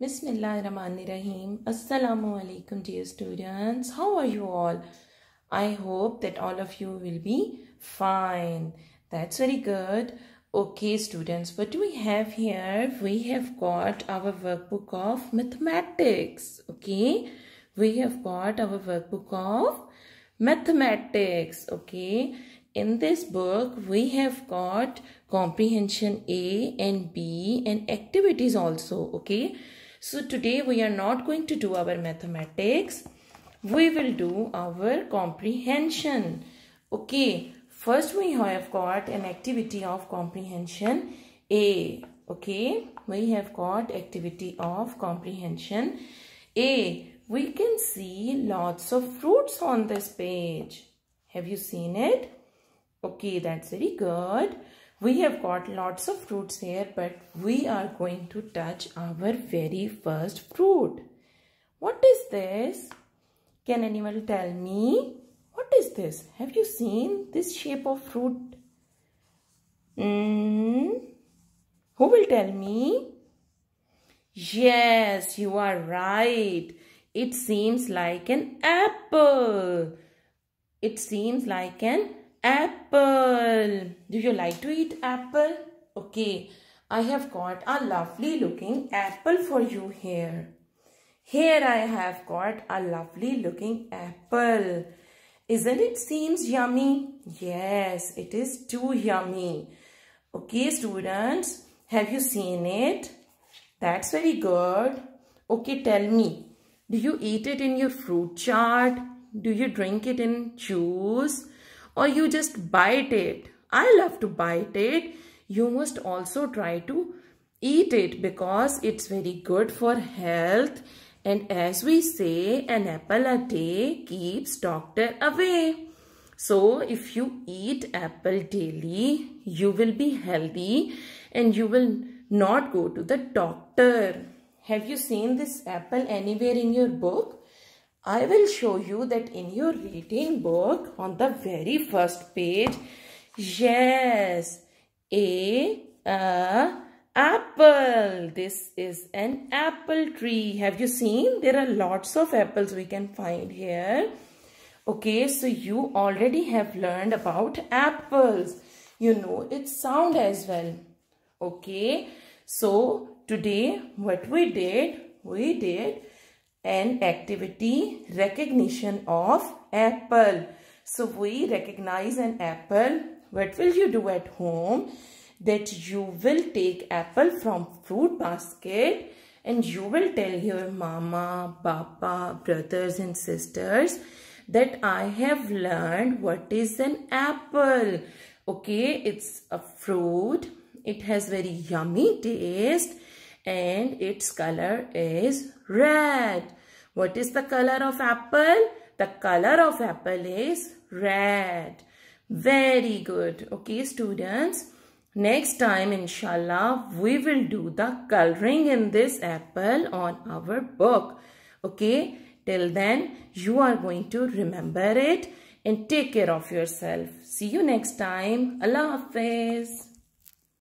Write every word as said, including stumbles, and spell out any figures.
Bismillahirrahmanirrahim. Assalamu alaikum dear students. How are you all? I hope that all of you will be fine. That's very good. Okay students, what do we have here? We have got our workbook of mathematics. Okay, we have got our workbook of mathematics. Okay, in this book we have got comprehension A and B and activities also. Okay, so today we are not going to do our mathematics. We will do our comprehension. Okay, first we have got an activity of comprehension A. Okay, we have got activity of comprehension A. We can see lots of fruits on this page. Have you seen it? Okay, that's very good. We have got lots of fruits here, but we are going to touch our very first fruit. What is this? Can anyone tell me? What is this? Have you seen this shape of fruit? Mm. Who will tell me? Yes, you are right. It seems like an apple. It seems like an apple. Do you like to eat apple? Okay, I have got a lovely looking apple for you here. Here I have got a lovely looking apple. Isn't it seems yummy? Yes, it is too yummy. Okay students, have you seen it? That's very good. Okay, tell me, do you eat it in your fruit chart? Do you drink it in juice? Or you just bite it? I love to bite it. You must also try to eat it because it's very good for health. And as we say, an apple a day keeps doctor away. So if you eat apple daily, you will be healthy and you will not go to the doctor. Have you seen this apple anywhere in your book? I will show you that in your reading book on the very first page. Yes, a, a apple. This is an apple tree. Have you seen? There are lots of apples we can find here. Okay, so you already have learned about apples. You know its sound as well. Okay, so today what we did, we did an activity recognition of apple. So we recognize an apple. What will you do at home? That you will take apple from fruit basket and you will tell your mama, papa, brothers and sisters that I have learned what is an apple. Okay, it's a fruit. It has very yummy taste and its color is red. What is the color of apple? The color of apple is red. Very good. Okay, students. Next time, inshallah, we will do the coloring in this apple on our book. Okay, till then, you are going to remember it and take care of yourself. See you next time. Allah Hafiz.